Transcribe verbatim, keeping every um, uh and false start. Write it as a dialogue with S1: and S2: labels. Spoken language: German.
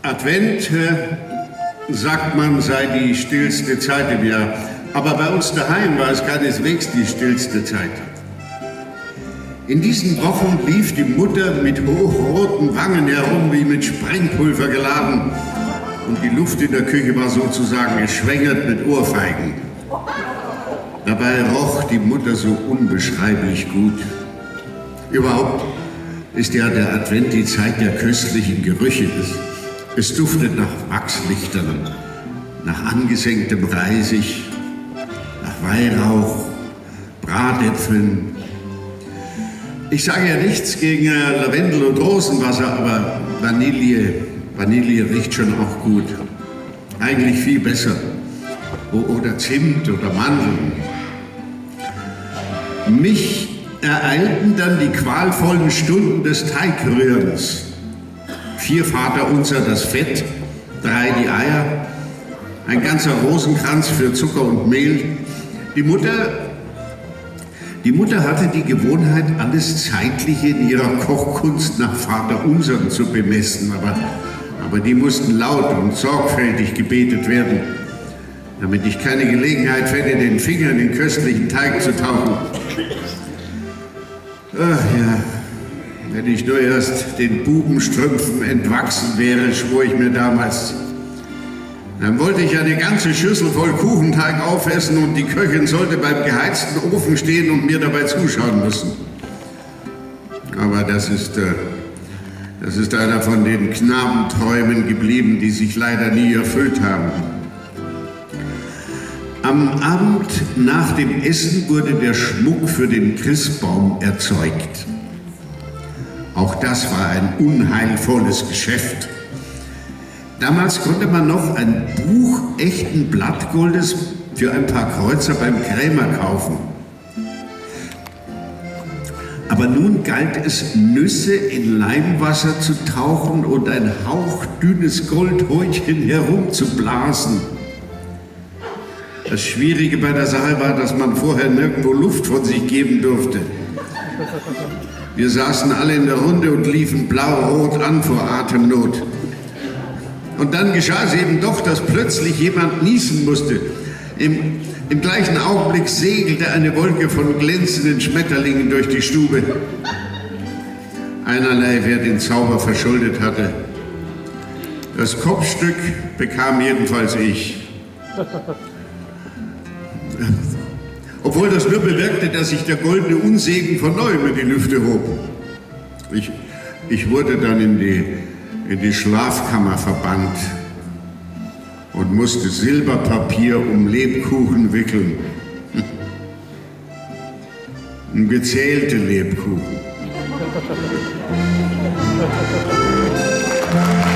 S1: Advent, äh, sagt man, sei die stillste Zeit im Jahr. Aber bei uns daheim war es keineswegs die stillste Zeit. In diesen Wochen lief die Mutter mit hochroten Wangen herum, wie mit Sprengpulver geladen. Und die Luft in der Küche war sozusagen geschwängert mit Ohrfeigen. Dabei roch die Mutter so unbeschreiblich gut. Überhaupt ist ja der Advent die Zeit der köstlichen Gerüche. Es, es duftet nach Wachslichtern, nach angesenktem Reisig, nach Weihrauch, Bratäpfeln. Ich sage ja nichts gegen äh, Lavendel und Rosenwasser, aber Vanille, Vanille riecht schon auch gut. Eigentlich viel besser. O oder Zimt oder Mandeln. Mich ereilten dann die qualvollen Stunden des Teigrührens. Vier Vaterunser das Fett, drei die Eier, ein ganzer Rosenkranz für Zucker und Mehl. Die Mutter, die Mutter hatte die Gewohnheit, alles Zeitliche in ihrer Kochkunst nach Vaterunsern zu bemessen, aber, aber die mussten laut und sorgfältig gebetet werden, damit ich keine Gelegenheit fände, den Finger in den köstlichen Teig zu tauchen. Ach ja, wenn ich nur erst den Bubenstrümpfen entwachsen wäre, schwor ich mir damals. Dann wollte ich eine ganze Schüssel voll Kuchenteig aufessen und die Köchin sollte beim geheizten Ofen stehen und mir dabei zuschauen müssen. Aber das ist, äh, das ist einer von den Knabenträumen geblieben, die sich leider nie erfüllt haben. Am Abend nach dem Essen wurde der Schmuck für den Christbaum erzeugt. Auch das war ein unheilvolles Geschäft. Damals konnte man noch ein Buch echten Blattgoldes für ein paar Kreuzer beim Krämer kaufen. Aber nun galt es, Nüsse in Leimwasser zu tauchen und ein hauchdünnes Goldhäutchen herumzublasen. Das Schwierige bei der Sache war, dass man vorher nirgendwo Luft von sich geben durfte. Wir saßen alle in der Runde und liefen blau-rot an vor Atemnot. Und dann geschah es eben doch, dass plötzlich jemand niesen musste. Im, im gleichen Augenblick segelte eine Wolke von glänzenden Schmetterlingen durch die Stube. Einerlei, wer den Zauber verschuldet hatte. Das Kopfstück bekam jedenfalls ich. Obwohl das nur bewirkte, dass sich der goldene Unsegen von neuem in die Lüfte hob. Ich, ich wurde dann in die, in die Schlafkammer verbannt und musste Silberpapier um Lebkuchen wickeln. Gezählte Lebkuchen.